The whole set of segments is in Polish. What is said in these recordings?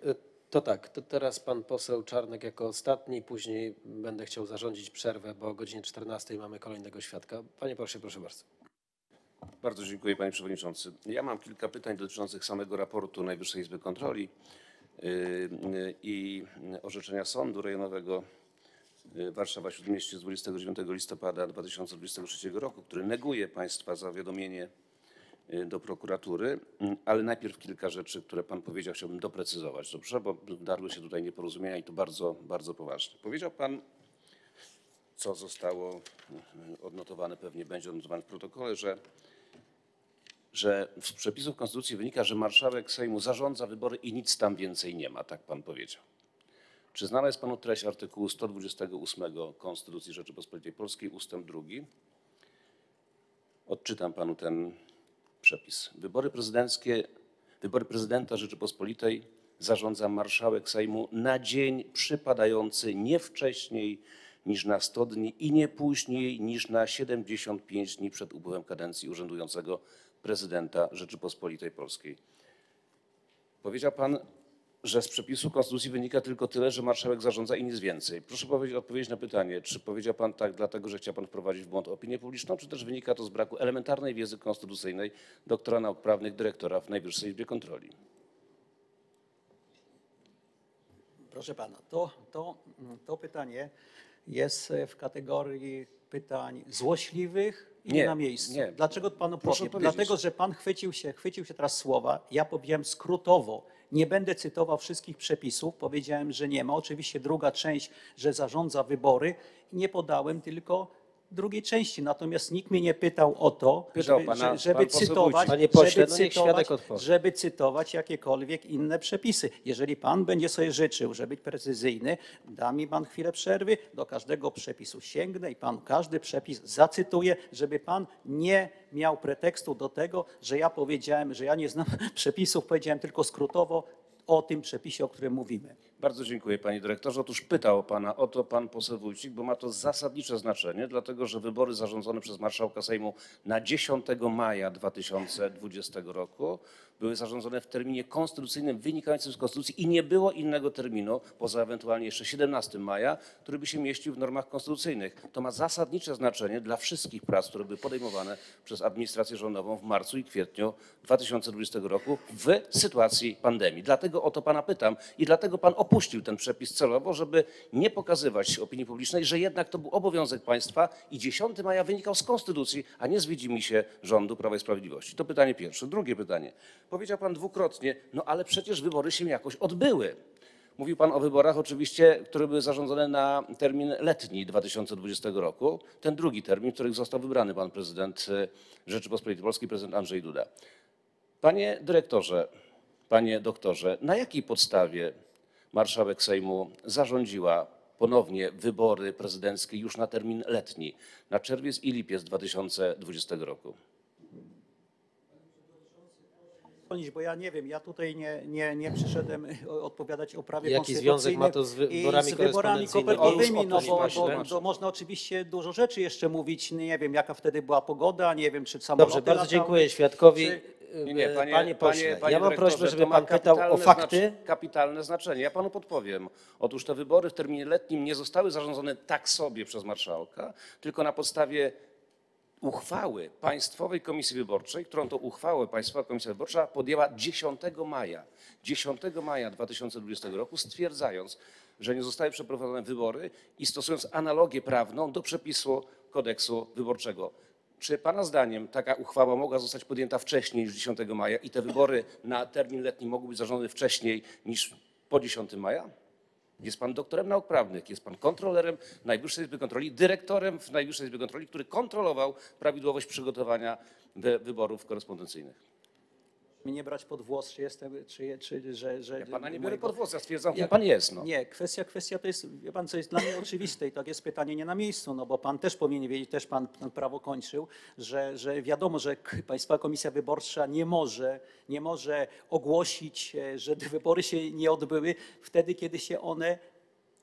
To tak, to teraz pan poseł Czarnek jako ostatni, później będę chciał zarządzić przerwę, bo o godzinie 14 mamy kolejnego świadka. Panie pośle, proszę bardzo. Bardzo dziękuję, panie przewodniczący. Ja mam kilka pytań dotyczących samego raportu Najwyższej Izby Kontroli i orzeczenia Sądu Rejonowego Warszawa-Śródmieście z 29 listopada 2023 roku, który neguje państwa zawiadomienie do prokuratury, ale najpierw kilka rzeczy, które pan powiedział, chciałbym doprecyzować, dobrze? Bo darły się tutaj nieporozumienia i to bardzo, bardzo poważnie. Powiedział pan, co zostało odnotowane, pewnie będzie odnotowane w protokole, że z przepisów konstytucji wynika, że marszałek Sejmu zarządza wybory i nic tam więcej nie ma, tak pan powiedział. Czy znana jest panu treść artykułu 128 Konstytucji Rzeczypospolitej Polskiej, ustęp 2? Odczytam panu ten przepis. Wybory prezydenta Rzeczypospolitej zarządza marszałek Sejmu na dzień przypadający nie wcześniej niż na 100 dni i nie później niż na 75 dni przed upływem kadencji urzędującego prezydenta Rzeczypospolitej Polskiej. Powiedział pan, że z przepisu konstytucji wynika tylko tyle, że marszałek zarządza i nic więcej. Proszę odpowiedzieć na pytanie, czy powiedział pan tak dlatego, że chciał pan wprowadzić w błąd opinię publiczną, czy też wynika to z braku elementarnej wiedzy konstytucyjnej doktora nauk prawnych, dyrektora w Najwyższej Izbie Kontroli? Proszę pana, to pytanie jest w kategorii pytań złośliwych i nie na miejscu. Nie. Dlaczego panu Proszę powiem? powiedzieć. Dlatego, że pan chwycił się teraz słowa. Ja powiedziałem skrótowo. Nie będę cytował wszystkich przepisów. Powiedziałem, że nie ma. Oczywiście druga część, że zarządza wybory. Nie podałem tylko drugiej części. Natomiast nikt mnie nie pytał o to, żeby cytować jakiekolwiek inne przepisy. Jeżeli pan będzie sobie życzył, żeby być precyzyjny, da mi pan chwilę przerwy, do każdego przepisu sięgnę i pan każdy przepis zacytuję, żeby pan nie miał pretekstu do tego, że ja powiedziałem, że ja nie znam przepisów, powiedziałem tylko skrótowo o tym przepisie, o którym mówimy. Bardzo dziękuję, panie dyrektorze. Otóż pytał pana o to pan poseł Wójcik, bo ma to zasadnicze znaczenie, dlatego że wybory zarządzone przez marszałka Sejmu na 10 maja 2020 roku były zarządzone w terminie konstytucyjnym wynikającym z konstytucji i nie było innego terminu, poza ewentualnie jeszcze 17 maja, który by się mieścił w normach konstytucyjnych. To ma zasadnicze znaczenie dla wszystkich prac, które były podejmowane przez administrację rządową w marcu i kwietniu 2020 roku w sytuacji pandemii. Dlatego o to pana pytam i dlatego pan opuścił ten przepis celowo, żeby nie pokazywać opinii publicznej, że jednak to był obowiązek państwa i 10 maja wynikał z konstytucji, a nie z widzimisię rządu Prawa i Sprawiedliwości. To pytanie pierwsze. Drugie pytanie. Powiedział pan dwukrotnie, no ale przecież wybory się jakoś odbyły. Mówił pan o wyborach oczywiście, które były zarządzone na termin letni 2020 roku. Ten drugi termin, w którym został wybrany pan prezydent Rzeczypospolitej Polskiej, prezydent Andrzej Duda. Panie dyrektorze, panie doktorze, na jakiej podstawie marszałek Sejmu zarządziła ponownie wybory prezydenckie już na termin letni, na czerwiec i lipiec 2020 roku? Bo ja nie wiem, ja tutaj nie przyszedłem odpowiadać o prawie Jaki związek ma to z wyborami kopertowymi? No bo można oczywiście dużo rzeczy jeszcze mówić, nie wiem jaka wtedy była pogoda, nie wiem czy samoloty Dobrze, bardzo latały, dziękuję świadkowi. Panie pośle, panie ja mam prośbę, żeby pan pytał o fakty. Kapitalne znaczenie. Ja panu podpowiem. Otóż te wybory w terminie letnim nie zostały zarządzone tak sobie przez marszałka, tylko na podstawie uchwały Państwowej Komisji Wyborczej, którą to uchwałę Państwowa Komisja Wyborcza podjęła 10 maja 2020 roku, stwierdzając, że nie zostały przeprowadzone wybory i stosując analogię prawną do przepisu kodeksu wyborczego. Czy pana zdaniem taka uchwała mogła zostać podjęta wcześniej niż 10 maja i te wybory na termin letni mogły być zarządzone wcześniej niż po 10 maja? Jest pan doktorem nauk prawnych, jest pan kontrolerem Najwyższej Izby Kontroli, dyrektorem w Najwyższej Izbie Kontroli, który kontrolował prawidłowość przygotowania wyborów korespondencyjnych. Nie brać pod włos, czy jestem, że Ja pana nie biorę pod włos, ja stwierdzam, kim pan jest. No. Nie, kwestia to jest, wie pan, co jest dla mnie oczywiste i tak jest pytanie nie na miejscu, no bo pan też powinien wiedzieć, też pan prawo kończył, że wiadomo, że Państwowa Komisja Wyborcza nie może ogłosić, że te wybory się nie odbyły wtedy, kiedy się one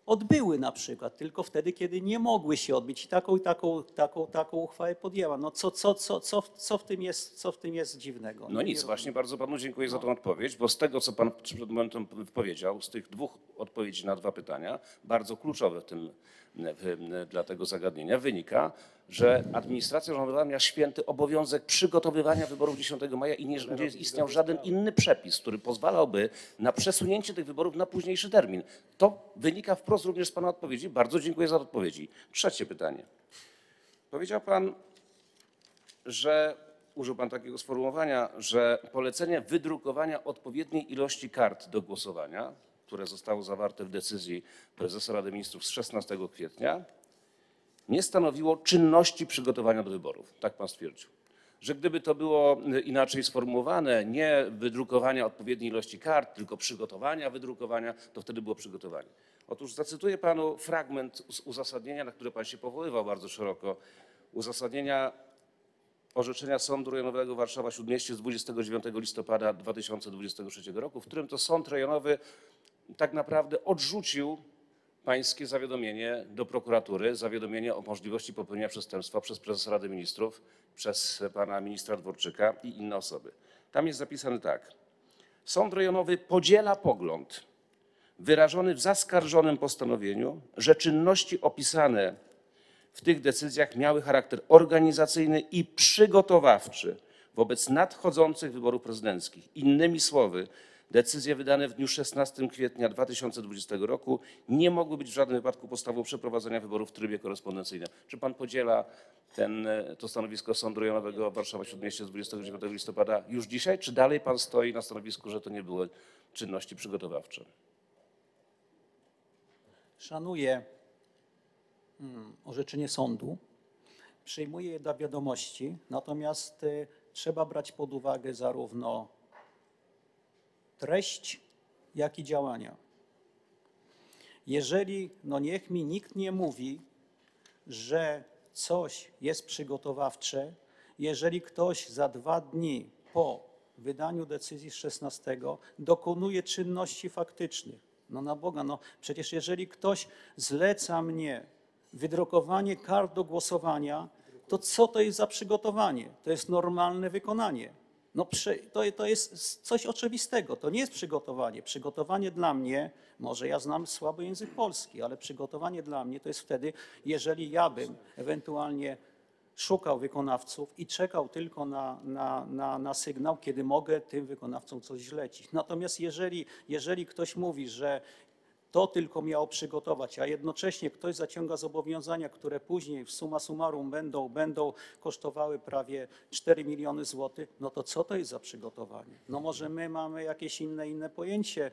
odbyły na przykład, tylko wtedy, kiedy nie mogły się odbyć. I taką uchwałę podjęła. No co w tym jest dziwnego? No Nie nic, rozumiem. właśnie bardzo panu dziękuję za tą odpowiedź, bo z tego, co pan przed momentem powiedział, z tych dwóch odpowiedzi na dwa pytania, bardzo kluczowe dla tego zagadnienia, wynika, że administracja rządowa miała święty obowiązek przygotowywania wyborów 10 maja i nie istniał żaden inny przepis, który pozwalałby na przesunięcie tych wyborów na późniejszy termin. To wynika wprost również z pana odpowiedzi. Bardzo dziękuję za odpowiedzi. Trzecie pytanie. Powiedział pan, że użył pan takiego sformułowania, że polecenie wydrukowania odpowiedniej ilości kart do głosowania, które zostało zawarte w decyzji prezesa Rady Ministrów z 16 kwietnia, nie stanowiło czynności przygotowania do wyborów. Tak pan stwierdził. Że gdyby to było inaczej sformułowane, nie wydrukowania odpowiedniej ilości kart, tylko przygotowania, wydrukowania, to wtedy było przygotowanie. Otóż zacytuję panu fragment z uzasadnienia, na które pan się powoływał bardzo szeroko. Uzasadnienia orzeczenia Sądu Rejonowego Warszawa-Śródmieście z 29 listopada 2023 roku, w którym to Sąd Rejonowy tak naprawdę odrzucił pańskie zawiadomienie do prokuratury, zawiadomienie o możliwości popełnienia przestępstwa przez prezesa Rady Ministrów, przez pana ministra Dworczyka i inne osoby. Tam jest zapisane tak. Sąd Rejonowy podziela pogląd wyrażony w zaskarżonym postanowieniu, że czynności opisane w tych decyzjach miały charakter organizacyjny i przygotowawczy wobec nadchodzących wyborów prezydenckich. Innymi słowy, decyzje wydane w dniu 16 kwietnia 2020 roku nie mogły być w żadnym wypadku podstawą przeprowadzenia wyborów w trybie korespondencyjnym. Czy pan podziela to stanowisko Sądu Rejonowego Warszawa-Śródmieście z 29 listopada już dzisiaj, czy dalej pan stoi na stanowisku, że to nie były czynności przygotowawcze? Szanuję orzeczenie sądu, przyjmuję je do wiadomości, natomiast trzeba brać pod uwagę zarówno treść, jak i działania. Jeżeli, no niech mi nikt nie mówi, że coś jest przygotowawcze, jeżeli ktoś za 2 dni po wydaniu decyzji z 16 dokonuje czynności faktycznych. No na Boga, no przecież jeżeli ktoś zleca mnie wydrukowanie kart do głosowania, to co to jest za przygotowanie? To jest normalne wykonanie. No to jest coś oczywistego, to nie jest przygotowanie. Przygotowanie dla mnie, może ja znam słabo język polski, ale przygotowanie dla mnie to jest wtedy, jeżeli ja bym ewentualnie szukał wykonawców i czekał tylko na sygnał, kiedy mogę tym wykonawcom coś zlecić. Natomiast jeżeli ktoś mówi, że to tylko miało przygotować, a jednocześnie ktoś zaciąga zobowiązania, które później w summa summarum będą kosztowały prawie 4 miliony złotych, no to co to jest za przygotowanie? No może my mamy jakieś inne pojęcie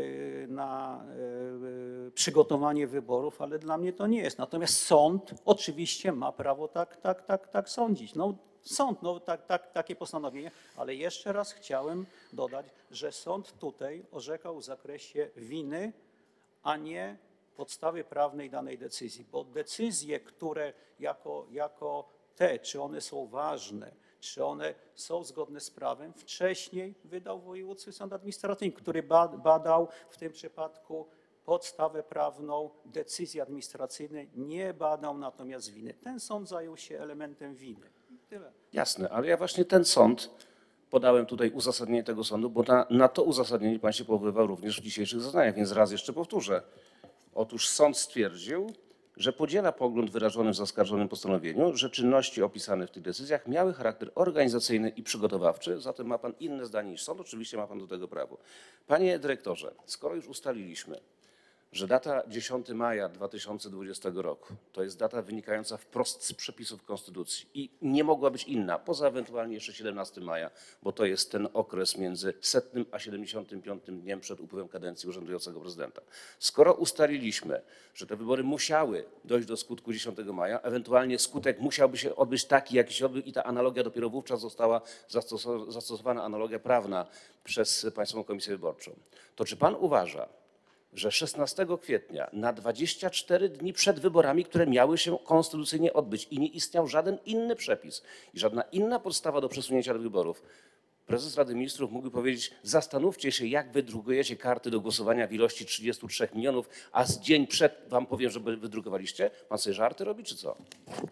na przygotowanie wyborów, ale dla mnie to nie jest. Natomiast sąd oczywiście ma prawo tak sądzić. No, sąd, no takie postanowienie, ale jeszcze raz chciałem dodać, że sąd tutaj orzekał w zakresie winy, a nie podstawy prawnej danej decyzji, bo decyzje, które jako te, czy one są ważne, czy one są zgodne z prawem, wcześniej wydał wojewódzki sąd administracyjny, który badał w tym przypadku podstawę prawną decyzji administracyjnej, nie badał natomiast winy. Ten sąd zajął się elementem winy. Tyle. Jasne, ale ja właśnie ten sąd, podałem tutaj uzasadnienie tego sądu, bo na to uzasadnienie pan się powoływał również w dzisiejszych zeznaniach, więc raz jeszcze powtórzę. Otóż sąd stwierdził, że podziela pogląd wyrażony w zaskarżonym postanowieniu, że czynności opisane w tych decyzjach miały charakter organizacyjny i przygotowawczy, zatem ma pan inne zdanie niż sąd, oczywiście ma pan do tego prawo. Panie dyrektorze, skoro już ustaliliśmy, że data 10 maja 2020 roku to jest data wynikająca wprost z przepisów Konstytucji i nie mogła być inna, poza ewentualnie jeszcze 17 maja, bo to jest ten okres między 100. a 75. dniem przed upływem kadencji urzędującego prezydenta. Skoro ustaliliśmy, że te wybory musiały dojść do skutku 10 maja, ewentualnie skutek musiałby się odbyć taki, jaki się odbył i ta analogia dopiero wówczas została zastosowana, analogia prawna przez Państwową Komisję Wyborczą, to czy pan uważa, że 16 kwietnia, na 24 dni przed wyborami, które miały się konstytucyjnie odbyć i nie istniał żaden inny przepis i żadna inna podstawa do przesunięcia tych wyborów, prezes Rady Ministrów mógłby powiedzieć, zastanówcie się, jak wydrukujecie karty do głosowania w ilości 33 milionów, a z dzień przed wam powiem, że wydrukowaliście. Pan sobie żarty robi, czy co?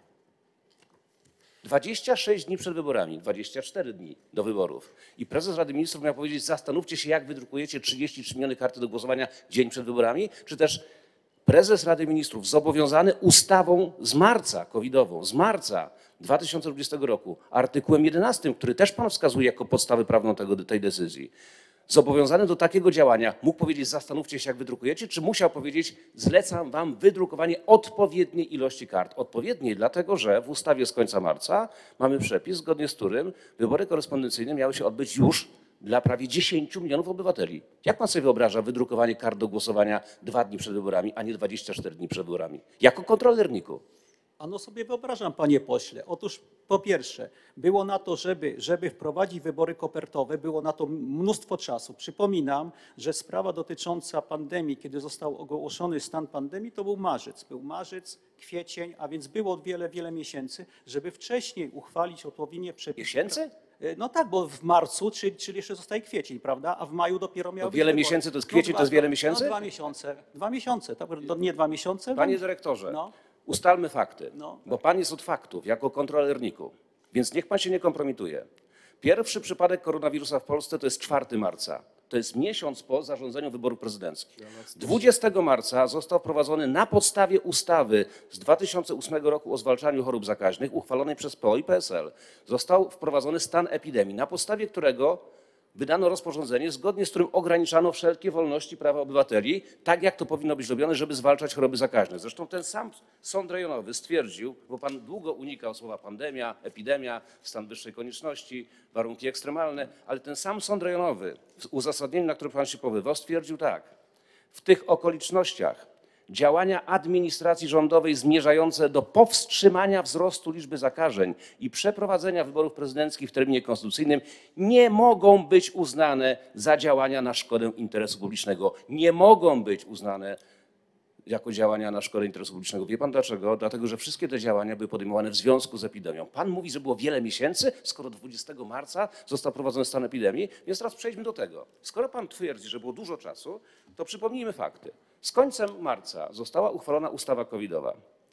26 dni przed wyborami, 24 dni do wyborów. I prezes Rady Ministrów miał powiedzieć, zastanówcie się, jak wydrukujecie 33 miliony karty do głosowania dzień przed wyborami, czy też prezes Rady Ministrów zobowiązany ustawą z marca covidową, z marca 2020 roku, artykułem 11, który też pan wskazuje jako podstawę prawną tej decyzji, zobowiązany do takiego działania, mógł powiedzieć, zastanówcie się, jak wydrukujecie, czy musiał powiedzieć, zlecam wam wydrukowanie odpowiedniej ilości kart. Odpowiedniej, dlatego że w ustawie z końca marca mamy przepis, zgodnie z którym wybory korespondencyjne miały się odbyć już dla prawie 10 milionów obywateli. Jak pan sobie wyobraża wydrukowanie kart do głosowania 2 dni przed wyborami, a nie 24 dni przed wyborami? Jako kontroler NIK-u. Ano sobie wyobrażam, panie pośle. Otóż po pierwsze, było na to, żeby wprowadzić wybory kopertowe, było na to mnóstwo czasu. Przypominam, że sprawa dotycząca pandemii, kiedy został ogłoszony stan pandemii, to był marzec. Był marzec, kwiecień, a więc było wiele miesięcy, żeby wcześniej uchwalić odpowiednie przepisy. Miesięcy? No tak, bo w marcu, czyli jeszcze zostaje kwiecień, prawda? A w maju dopiero miał To być wiele wybory. miesięcy to jest kwiecień, to jest wiele miesięcy? No 2 miesiące. 2 miesiące, tak? Nie 2 miesiące? Panie dyrektorze, No. ustalmy fakty, No. bo pan jest od faktów, jako kontroler NIK-u, więc niech pan się nie kompromituje. Pierwszy przypadek koronawirusa w Polsce to jest 4 marca. To jest miesiąc po zarządzeniu wyborów prezydenckich. 20 marca został wprowadzony na podstawie ustawy z 2008 roku o zwalczaniu chorób zakaźnych, uchwalonej przez PO i PSL. Został wprowadzony stan epidemii, na podstawie którego wydano rozporządzenie, zgodnie z którym ograniczano wszelkie wolności i prawa obywateli, tak jak to powinno być robione, żeby zwalczać choroby zakaźne. Zresztą ten sam sąd rejonowy stwierdził, bo pan długo unikał słowa pandemia, epidemia, stan wyższej konieczności, warunki ekstremalne, ale ten sam sąd rejonowy w uzasadnieniu, na które pan się powoływał, stwierdził tak: w tych okolicznościach działania administracji rządowej zmierzające do powstrzymania wzrostu liczby zakażeń i przeprowadzenia wyborów prezydenckich w terminie konstytucyjnym nie mogą być uznane za działania na szkodę interesu publicznego. Nie mogą być uznane jako działania na szkodę interesu publicznego. Wie pan dlaczego? Dlatego, że wszystkie te działania były podejmowane w związku z epidemią. Pan mówi, że było wiele miesięcy, skoro 20 marca został wprowadzony stan epidemii, więc teraz przejdźmy do tego. Skoro pan twierdzi, że było dużo czasu, to przypomnijmy fakty. Z końcem marca została uchwalona ustawa covidowa.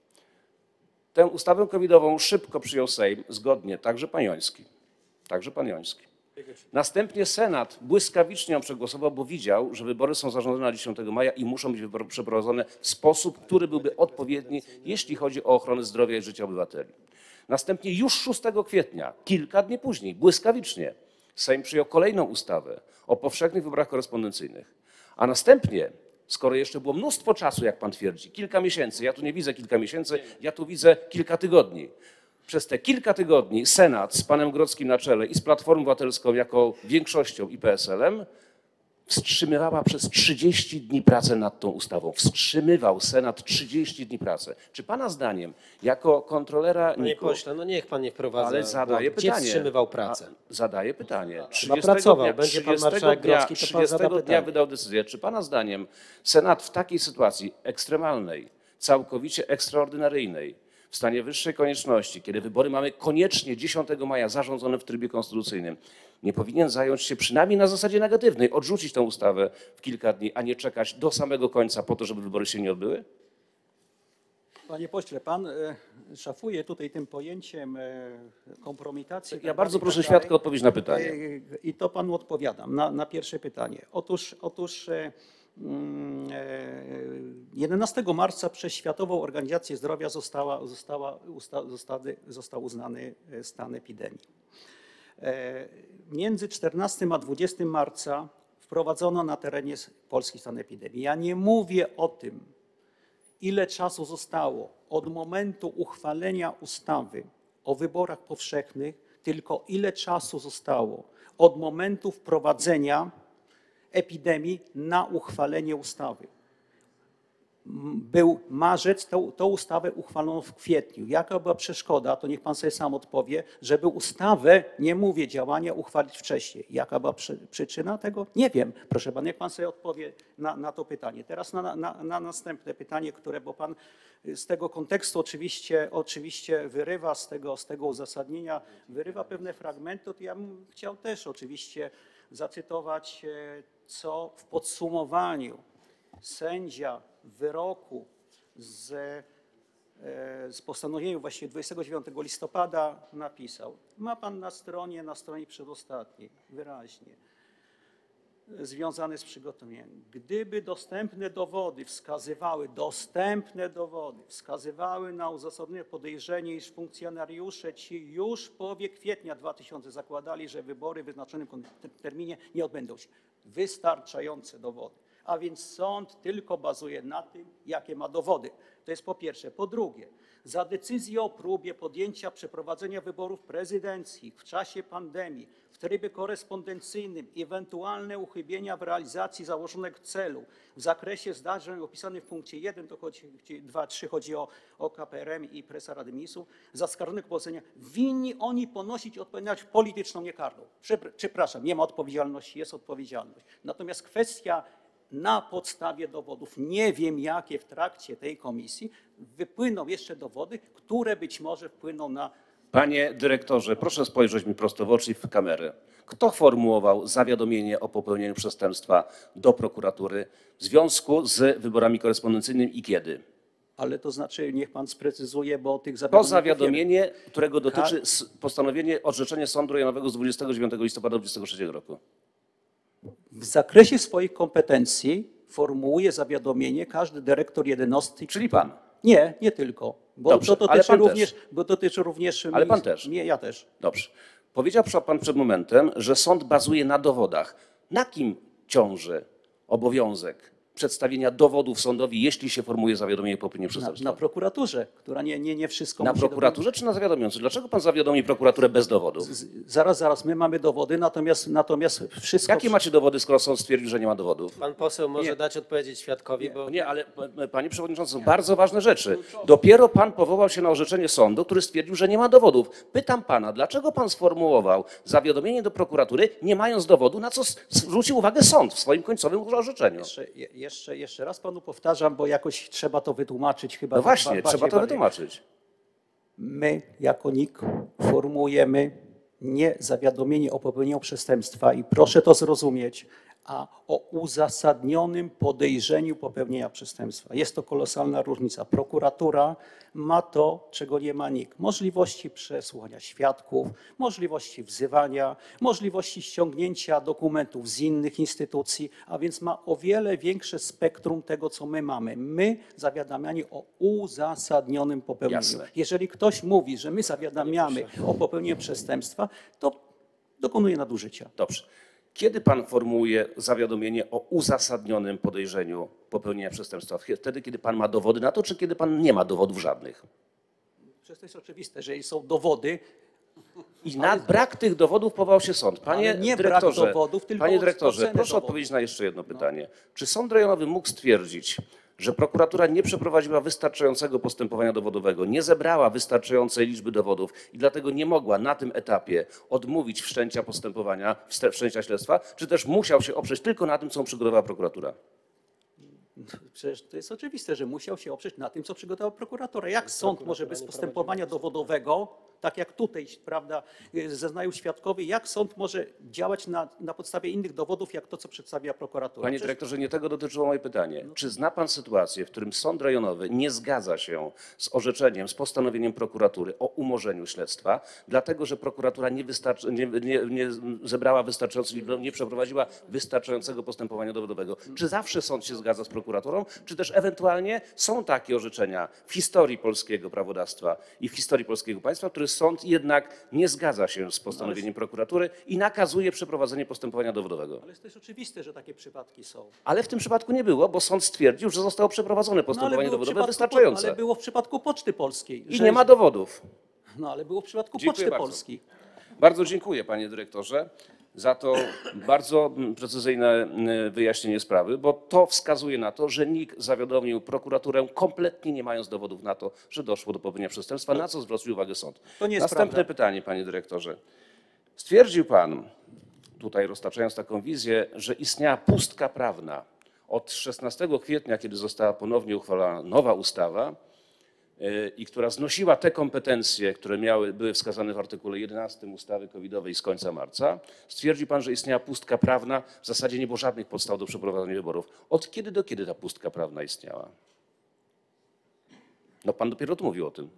Tę ustawę covidową szybko przyjął Sejm, zgodnie, także pan Joński. Także pan Joński. Następnie Senat błyskawicznie ją przegłosował, bo widział, że wybory są zarządzone na 10 maja i muszą być przeprowadzone w sposób, który byłby odpowiedni, jeśli chodzi o ochronę zdrowia i życia obywateli. Następnie już 6 kwietnia, kilka dni później, błyskawicznie, Sejm przyjął kolejną ustawę o powszechnych wyborach korespondencyjnych. A następnie, skoro jeszcze było mnóstwo czasu, jak pan twierdzi, kilka miesięcy, ja tu nie widzę kilka miesięcy, ja tu widzę kilka tygodni. Przez te kilka tygodni Senat z panem Grodzkim na czele i z Platformą Obywatelską jako większością i PSL-em wstrzymywała przez 30 dni pracę nad tą ustawą. Wstrzymywał Senat 30 dni pracę. Czy pana zdaniem, jako kontrolera Panie NIK-u, pośle, no niech pan nie wprowadza. ale zadaję Gdzie pytanie. wstrzymywał pracę? Zadaję pytanie. pracował. Będzie pan marszałek Grodzki, to pan 30 zada dnia pytanie. wydał decyzję. Czy pana zdaniem Senat w takiej sytuacji ekstremalnej, całkowicie ekstraordynaryjnej, w stanie wyższej konieczności, kiedy wybory mamy koniecznie 10 maja zarządzone w trybie konstytucyjnym, nie powinien zająć się przynajmniej na zasadzie negatywnej, odrzucić tę ustawę w kilka dni, a nie czekać do samego końca po to, żeby wybory się nie odbyły? Panie pośle, pan szafuje tutaj tym pojęciem kompromitacji. Ja bardzo proszę świadka o odpowiedź na pytanie. I to panu odpowiadam na pierwsze pytanie. Otóż 11 marca przez Światową Organizację Zdrowia został uznany stan epidemii. Między 14 a 20 marca wprowadzono na terenie Polski stan epidemii. Ja nie mówię o tym, ile czasu zostało od momentu uchwalenia ustawy o wyborach powszechnych, tylko ile czasu zostało od momentu wprowadzenia epidemii na uchwalenie ustawy. Był marzec, tą ustawę uchwalono w kwietniu. Jaka była przeszkoda, to niech pan sobie sam odpowie, żeby ustawę, nie mówię działania, uchwalić wcześniej. Jaka była przyczyna tego? Nie wiem. Proszę pana, niech pan sobie odpowie na to pytanie. Teraz na następne pytanie, bo pan z tego kontekstu oczywiście wyrywa, z tego uzasadnienia wyrywa pewne fragmenty, to ja bym chciał też oczywiście zacytować, co w podsumowaniu sędzia w wyroku z postanowienia właśnie 29 listopada napisał. Ma pan na stronie przedostatniej wyraźnie związane z przygotowaniem. Gdyby dostępne dowody wskazywały na uzasadnione podejrzenie, iż funkcjonariusze ci już w połowie kwietnia 2000 zakładali, że wybory w wyznaczonym terminie nie odbędą się. Wystarczające dowody. A więc sąd tylko bazuje na tym, jakie ma dowody. To jest po pierwsze. Po drugie, za decyzję o próbie podjęcia przeprowadzenia wyborów prezydenckich w czasie pandemii w trybie korespondencyjnym, ewentualne uchybienia w realizacji założonego celu w zakresie zdarzeń opisanych w punkcie 1, to chodzi 2, 3, chodzi o KPRM i Prezesa Rady Ministrów, zaskarżonych polecenia, winni oni ponosić odpowiedzialność polityczną, nie karną. Przepraszam, nie ma odpowiedzialności, jest odpowiedzialność. Natomiast kwestia na podstawie dowodów, nie wiem jakie w trakcie tej komisji, wypłyną jeszcze dowody, które być może wpłyną na... Panie dyrektorze, proszę spojrzeć mi prosto w oczy i w kamerę. Kto formułował zawiadomienie o popełnieniu przestępstwa do prokuratury w związku z wyborami korespondencyjnymi i kiedy? Ale to znaczy, niech pan sprecyzuje, bo tych To zawiadomień... zawiadomienie, którego dotyczy postanowienie, orzeczenie Sądu Rejonowego z 29 listopada 2023 roku. W zakresie swoich kompetencji formułuje zawiadomienie każdy dyrektor jednostki. Czyli pan. Nie, nie tylko. Bo Dobrze, to ale dotyczy pan również, też. bo dotyczy również... Ale pan też. Nie, ja też. Dobrze. Powiedział pan przed momentem, że sąd bazuje na dowodach. Na kim ciąży obowiązek przedstawienia dowodów sądowi, jeśli się formuje zawiadomienie o popełnieniu przestępstwa? Na prokuraturze, która nie wszystko Na musi prokuraturze czy na zawiadomiący? Dlaczego pan zawiadomi prokuraturę bez dowodów? Zaraz, my mamy dowody, natomiast wszystko... Jakie macie dowody, skoro sąd stwierdził, że nie ma dowodów? Pan poseł może dać odpowiedzieć świadkowi, bo Nie, ale panie przewodniczący, są bardzo ważne rzeczy. Dopiero pan powołał się na orzeczenie sądu, który stwierdził, że nie ma dowodów. Pytam pana, dlaczego pan sformułował zawiadomienie do prokuratury, nie mając dowodu, na co zwrócił uwagę sąd w swoim końcowym orzeczeniu? Jeszcze raz panu powtarzam, bo jakoś trzeba to wytłumaczyć chyba. No właśnie, bardziej. trzeba to wytłumaczyć. My jako NIK formułujemy nie zawiadomienie o popełnieniu przestępstwa i proszę to zrozumieć, a o uzasadnionym podejrzeniu popełnienia przestępstwa. Jest to kolosalna różnica. Prokuratura ma to, czego nie ma NIK. Możliwości przesłuchania świadków, możliwości wzywania, możliwości ściągnięcia dokumentów z innych instytucji, a więc ma o wiele większe spektrum tego, co my mamy. My zawiadamiamy o uzasadnionym popełnieniu. Jasne. Jeżeli ktoś mówi, że my zawiadamiamy o popełnieniu przestępstwa, to dokonuje nadużycia. Dobrze. Kiedy pan formułuje zawiadomienie o uzasadnionym podejrzeniu popełnienia przestępstwa? Wtedy, kiedy pan ma dowody na to, czy kiedy pan nie ma dowodów żadnych? Przecież to jest oczywiste, że jeżeli są dowody, I na brak tych dowodów powołał się sąd. Panie Ale nie dyrektorze, brak dowodów, tylko panie dyrektorze, ocenę proszę dowodów. odpowiedzieć na jeszcze jedno pytanie. Czy sąd rejonowy mógł stwierdzić, że prokuratura nie przeprowadziła wystarczającego postępowania dowodowego, nie zebrała wystarczającej liczby dowodów i dlatego nie mogła na tym etapie odmówić wszczęcia postępowania, wszczęcia śledztwa, czy też musiał się oprzeć tylko na tym, co przygotowała prokuratura? Przecież to jest oczywiste, że musiał się oprzeć na tym, co przygotowała prokuratura. Jak sąd może bez postępowania dowodowego, tak jak tutaj, prawda, zeznają świadkowie, jak sąd może działać na podstawie innych dowodów, jak to, co przedstawia prokuratura? Panie Przecież dyrektorze, nie tego dotyczyło moje pytanie. Czy zna pan sytuację, w którym sąd rejonowy nie zgadza się z orzeczeniem, z postanowieniem prokuratury o umorzeniu śledztwa, dlatego że prokuratura nie zebrała wystarczającej liczby, nie przeprowadziła wystarczającego postępowania dowodowego? Czy zawsze sąd się zgadza z prokuraturą, czy też ewentualnie są takie orzeczenia w historii polskiego prawodawstwa i w historii polskiego państwa, w których sąd jednak nie zgadza się z postanowieniem prokuratury i nakazuje przeprowadzenie postępowania dowodowego? Ale to jest oczywiste, że takie przypadki są. Ale w tym przypadku nie było, bo sąd stwierdził, że zostało przeprowadzone postępowanie dowodowe wystarczające. Ale było w przypadku Poczty Polskiej. I nie ma dowodów. No ale było w przypadku Dziękuję Poczty bardzo. Polskiej. Bardzo dziękuję, panie dyrektorze. za to bardzo precyzyjne wyjaśnienie sprawy, bo to wskazuje na to, że NIK zawiadomił prokuraturę kompletnie nie mając dowodów na to, że doszło do popełnienia przestępstwa, na co zwrócił uwagę sąd. To nie jest Następne prawda. pytanie, panie dyrektorze. Stwierdził pan, tutaj roztaczając taką wizję, że istniała pustka prawna od 16 kwietnia, kiedy została ponownie uchwalona nowa ustawa i która znosiła te kompetencje, które były wskazane w artykule 11 ustawy covidowej z końca marca. Stwierdził pan, że istniała pustka prawna, w zasadzie nie było żadnych podstaw do przeprowadzenia wyborów. Od kiedy do kiedy ta pustka prawna istniała? No pan dopiero tu mówił o tym.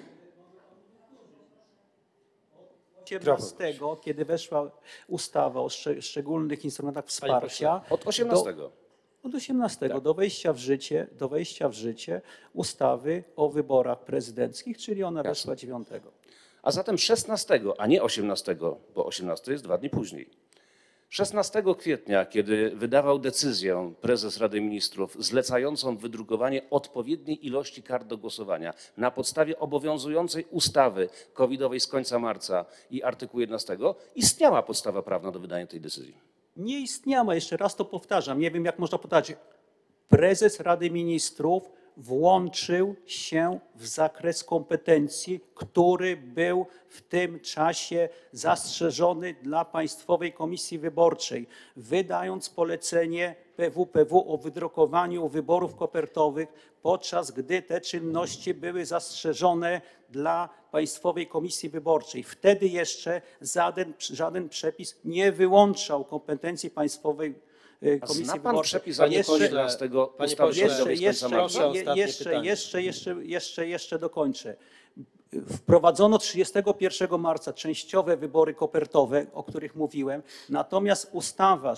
18, kiedy weszła ustawa o szczególnych instrumentach wsparcia. Od 18. Od 18 Tak. do wejścia w życie ustawy o wyborach prezydenckich, czyli ona Jasne. weszła 9. A zatem 16, a nie 18, bo 18 jest 2 dni później. 16 kwietnia, kiedy wydawał decyzję prezes Rady Ministrów zlecającą wydrukowanie odpowiedniej ilości kart do głosowania na podstawie obowiązującej ustawy covidowej z końca marca i artykułu 11, istniała podstawa prawna do wydania tej decyzji. Nie istniała, jeszcze raz to powtarzam, nie wiem jak można powtarzać. Prezes Rady Ministrów włączył się w zakres kompetencji, który był w tym czasie zastrzeżony dla Państwowej Komisji Wyborczej, wydając polecenie PWPW o wydrukowaniu wyborów kopertowych, podczas gdy te czynności były zastrzeżone dla Państwowej Komisji Wyborczej. Wtedy jeszcze żaden przepis nie wyłączał kompetencji Państwowej A Komisji zna pan Wyborczej. przepis artykułu Jeszcze- 11 panie ustawy pośle, covidowej z końca marca? proszę, ostatnie pytanie. Jeszcze dokończę. Wprowadzono 31 marca częściowe wybory kopertowe, o których mówiłem, natomiast ustawa z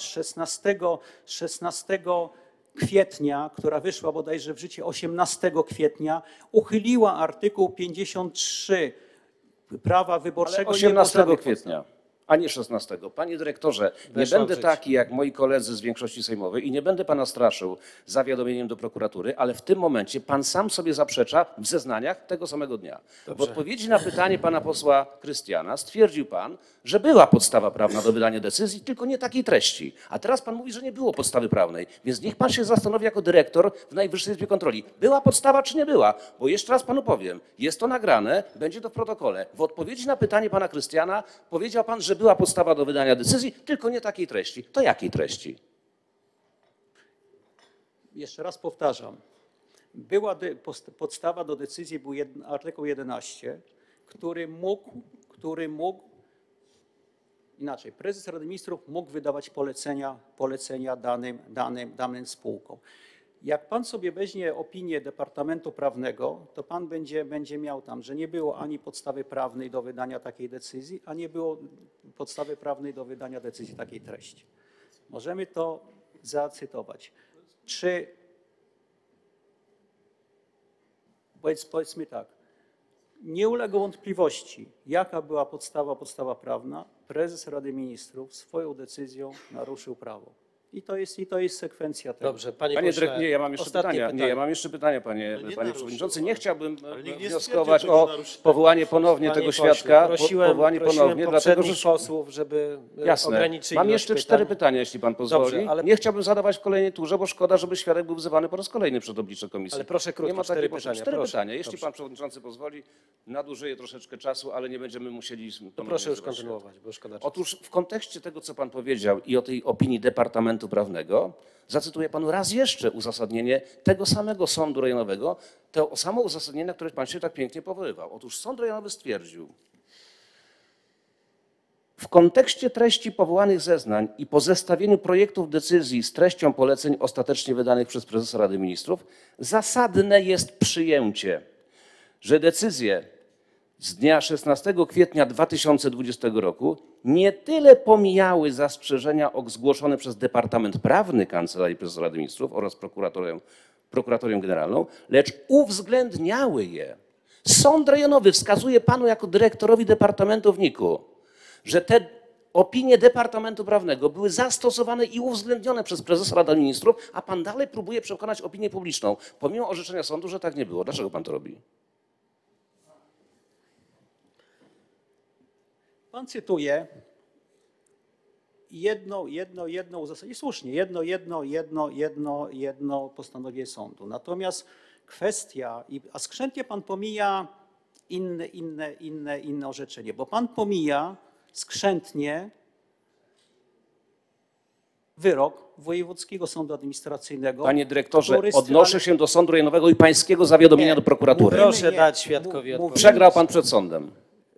16 kwietnia, która wyszła bodajże w życie 18 kwietnia, uchyliła artykuł 53 prawa Ale wyborczego. 18 Nie można kwietnia, a nie 16. Panie dyrektorze, nie Weszła w będę życie. taki jak moi koledzy z większości sejmowej i nie będę pana straszył zawiadomieniem do prokuratury, ale w tym momencie pan sam sobie zaprzecza w zeznaniach tego samego dnia. W odpowiedzi na pytanie pana posła Krystiana stwierdził pan, że była podstawa prawna do wydania decyzji, tylko nie takiej treści. A teraz pan mówi, że nie było podstawy prawnej. Więc niech pan się zastanowi jako dyrektor w Najwyższej Izbie Kontroli. Była podstawa czy nie była? Bo jeszcze raz panu powiem, jest to nagrane, będzie to w protokole. W odpowiedzi na pytanie pana Krystiana powiedział pan, że była podstawa do wydania decyzji, tylko nie takiej treści. To jakiej treści? Jeszcze raz powtarzam. Była podstawa do decyzji, był artykuł 11, który mógł, inaczej, prezes Rady Ministrów mógł wydawać polecenia danym spółkom. Jak pan sobie weźmie opinię Departamentu Prawnego, to pan będzie miał tam, że nie było ani podstawy prawnej do wydania takiej decyzji, a nie było podstawy prawnej do wydania decyzji takiej treści. Możemy to zacytować. Powiedzmy tak, nie ulega wątpliwości, jaka była podstawa prawna. Prezes Rady Ministrów swoją decyzją naruszył prawo. I to jest sekwencja tego. Dobrze, panie Panie pośle, dyrektorze, nie, ja mam jeszcze ostatnie pytania. pytanie. Nie, ja mam jeszcze pytania, panie naruszył, przewodniczący. Nie chciałbym ale nikt nie wnioskować stwierdził o tego naruszenia. powołanie ponownie Panie tego pośle, świadka. prosiłem Powołanie ponownie, dlatego że... poprzednich posłów, żeby Jasne. ograniczyli Mam ilość jeszcze pytań. 4 pytania, jeśli pan pozwoli. Dobrze, ale- Nie chciałbym zadawać w kolejnej turze, bo szkoda, żeby świadek był wzywany po raz kolejny przed oblicze komisji. Ale proszę krótko, Nie ma 4 takiej potrzeby. pytania, 4 proszę. pytania. Jeśli Dobrze. pan przewodniczący pozwoli, nadużyję troszeczkę czasu, ale nie będziemy musieli... To proszę już kontynuować, bo szkoda czasu. Otóż w kontekście tego, co pan powiedział i o tej opinii Departamentu Prawnego, zacytuję panu raz jeszcze uzasadnienie tego samego sądu rejonowego, to samo uzasadnienie, na które pan się tak pięknie powoływał. Otóż sąd rejonowy stwierdził, w kontekście treści powołanych zeznań i po zestawieniu projektów decyzji z treścią poleceń ostatecznie wydanych przez prezesa Rady Ministrów, zasadne jest przyjęcie, że decyzje z dnia 16 kwietnia 2020 roku nie tyle pomijały zastrzeżenia zgłoszone przez Departament Prawny Kancelarii Prezesa Rady Ministrów oraz Prokuratorię Generalną, lecz uwzględniały je. Sąd rejonowy wskazuje panu jako dyrektorowi Departamentu w NIK-u, że te opinie Departamentu Prawnego były zastosowane i uwzględnione przez prezesa Rady Ministrów, a pan dalej próbuje przekonać opinię publiczną, pomimo orzeczenia sądu, że tak nie było. Dlaczego pan to robi? Pan cytuje jedno uzasadnienie, słusznie, jedno postanowienie sądu. Natomiast kwestia, a skrzętnie pan pomija inne orzeczenie, bo pan pomija skrzętnie wyrok Wojewódzkiego Sądu Administracyjnego. Panie dyrektorze, który odnoszę się do Sądu Rejonowego i pańskiego zawiadomienia do prokuratury. Proszę dać świadkowi odpowiedź. Przegrał pan przed sądem.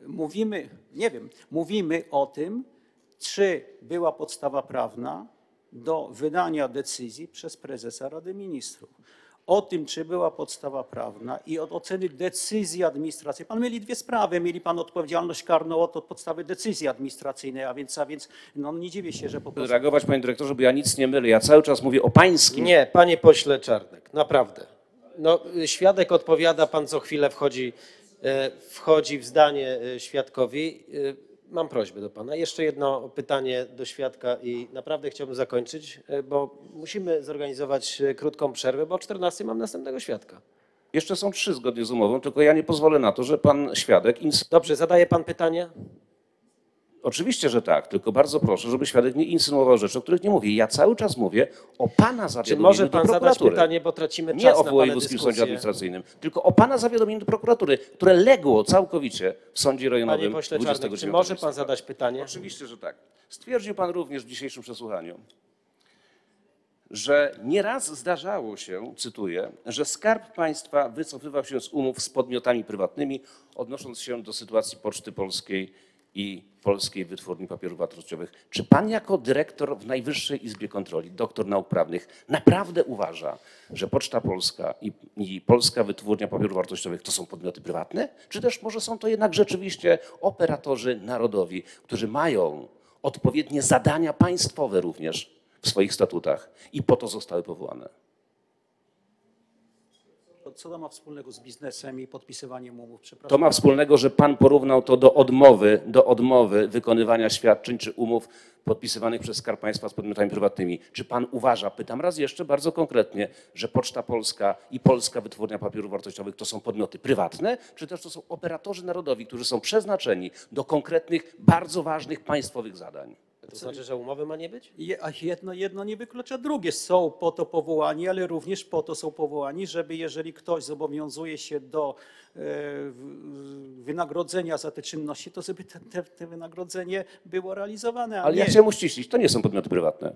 Mówimy o tym, czy była podstawa prawna do wydania decyzji przez prezesa Rady Ministrów. O tym, czy była podstawa prawna i od oceny decyzji administracyjnej. Pan myli dwie sprawy. Mieli pan odpowiedzialność karną od podstawy decyzji administracyjnej, a więc no, nie dziwię się, że po prostu... Reagować, panie dyrektorze, bo ja nic nie mylę. Ja cały czas mówię o pańskim. Nie, panie pośle Czarnek, naprawdę. No, świadek odpowiada, pan co chwilę wchodzi w zdanie świadkowi. Mam prośbę do pana. Jeszcze jedno pytanie do świadka i naprawdę chciałbym zakończyć, bo musimy zorganizować krótką przerwę, bo o 14 mam następnego świadka. Jeszcze są 3 zgodnie z umową, tylko ja nie pozwolę na to, że pan świadek... Dobrze, zadaje pan pytanie? Oczywiście, że tak, tylko bardzo proszę, żeby świadek nie insynuował rzeczy, o których nie mówi. Ja cały czas mówię o pana Czy zawiadomieniu może do pan zadać prokuratury. pytanie, bo tracimy czas Nie o na pana Wojewódzkim Sądzie dyskusję. Administracyjnym, tylko o pana zawiadomieniu do prokuratury, które legło całkowicie w Sądzie Rejonowym Panie pośle 29 Czarnek, czy może pan listopada. zadać pytanie? Oczywiście, że tak. Stwierdził pan również w dzisiejszym przesłuchaniu, że nieraz zdarzało się, cytuję, że Skarb Państwa wycofywał się z umów z podmiotami prywatnymi, odnosząc się do sytuacji Poczty Polskiej i Polskiej Wytwórni Papierów Wartościowych. Czy pan jako dyrektor w Najwyższej Izbie Kontroli, doktor nauk prawnych, naprawdę uważa, że Poczta Polska i Polska Wytwórnia Papierów Wartościowych to są podmioty prywatne? Czy też może są to jednak rzeczywiście operatorzy narodowi, którzy mają odpowiednie zadania państwowe również w swoich statutach i po to zostały powołane? Co to ma wspólnego z biznesem i podpisywaniem umów? Przepraszam. To ma wspólnego, że pan porównał to do odmowy wykonywania świadczeń czy umów podpisywanych przez Skarb Państwa z podmiotami prywatnymi. Czy pan uważa, pytam raz jeszcze bardzo konkretnie, że Poczta Polska i Polska Wytwórnia Papierów Wartościowych to są podmioty prywatne, czy też to są operatorzy narodowi, którzy są przeznaczeni do konkretnych, bardzo ważnych państwowych zadań? To znaczy, że umowy ma nie być? A jedno nie wyklucza drugie. Są po to powołani, ale również po to są powołani, żeby jeżeli ktoś zobowiązuje się do wynagrodzenia za te czynności, to żeby te wynagrodzenie było realizowane. Ale nie. ja chciałem uściślić, to nie są podmioty prywatne.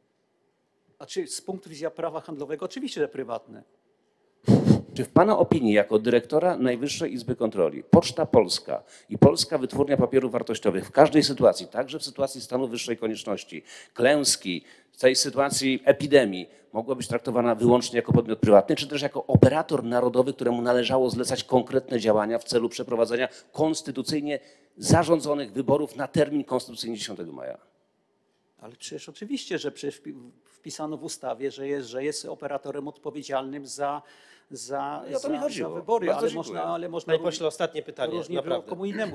A czy z punktu widzenia prawa handlowego? Oczywiście, że prywatne. Czy w pana opinii, jako dyrektora Najwyższej Izby Kontroli, Poczta Polska i Polska Wytwórnia Papierów Wartościowych w każdej sytuacji, także w sytuacji stanu wyższej konieczności, klęski, w tej sytuacji epidemii, mogła być traktowana wyłącznie jako podmiot prywatny, czy też jako operator narodowy, któremu należało zlecać konkretne działania w celu przeprowadzenia konstytucyjnie zarządzonych wyborów na termin konstytucyjny 10 maja? Ale przecież oczywiście, że przecież wpisano w ustawie, że jest operatorem odpowiedzialnym za I o to mi chodziło. za wybory, Bardzo ale dziękuję. można Panie pośle, ostatnie pytanie, różnie było naprawdę. komu innemu.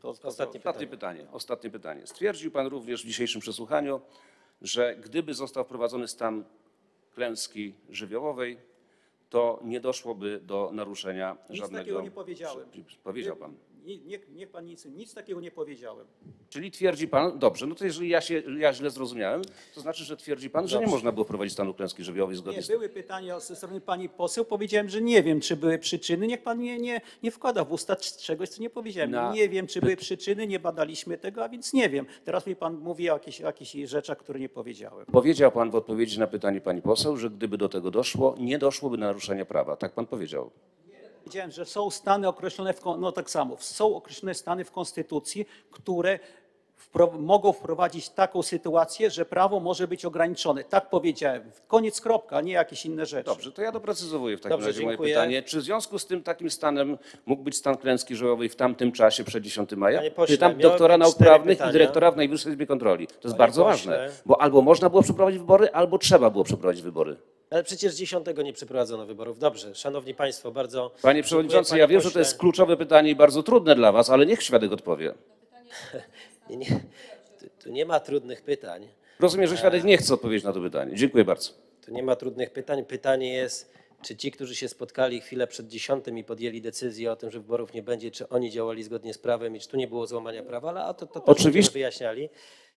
Ostatnie pytanie. Stwierdził pan również w dzisiejszym przesłuchaniu, że gdyby został wprowadzony stan klęski żywiołowej, to nie doszłoby do naruszenia żadnego... Nic takiego nie powiedziałem. Powiedział pan. Niech pan nic takiego nie powiedziałem. Czyli twierdzi pan, dobrze, no to jeżeli ja źle zrozumiałem, to znaczy, że twierdzi pan, że nie można było wprowadzić stanu klęski żywiołowej zgodnie Nie, z... były pytania ze strony pani poseł. Powiedziałem, że nie wiem, czy były przyczyny. Niech pan nie wkłada w usta czegoś, co nie powiedziałem. Nie wiem, czy były przyczyny, nie badaliśmy tego, a więc nie wiem. Teraz mi pan mówi o jakichś rzeczach, które nie powiedziałem. Powiedział pan w odpowiedzi na pytanie pani poseł, że gdyby do tego doszło, nie doszłoby do naruszenia prawa. Tak pan powiedział. Powiedziałem, że są stany określone, no tak samo, są określone stany w Konstytucji, które mogą wprowadzić taką sytuację, że prawo może być ograniczone. Tak powiedziałem. Koniec, kropka, a nie jakieś inne rzeczy. Dobrze, to ja doprecyzowuję w takim Dobrze, razie moje dziękuję. pytanie. Czy w związku z tym takim stanem mógł być stan klęski żywiołowej w tamtym czasie przed 10 maja? Panie pośle, Pytam miały doktora być nauk 4 prawnych pytania. i dyrektora w Najwyższej Izbie Kontroli. To jest Panie bardzo pośle. ważne, bo albo można było przeprowadzić wybory, albo trzeba było przeprowadzić wybory. Ale przecież 10 nie przeprowadzono wyborów. Dobrze, szanowni państwo, bardzo Panie przewodniczący, dziękuję, ja panie wiem, że to jest pośle. kluczowe pytanie i bardzo trudne dla was, ale niech świadek odpowie. Nie, tu nie ma trudnych pytań. Rozumiem, że świadek nie chce odpowiedzieć na to pytanie. Dziękuję bardzo. Tu nie ma trudnych pytań. Pytanie jest, czy ci, którzy się spotkali chwilę przed 10 i podjęli decyzję o tym, że wyborów nie będzie, czy oni działali zgodnie z prawem i czy tu nie było złamania prawa, ale to Oczywiście. będziemy wyjaśniali.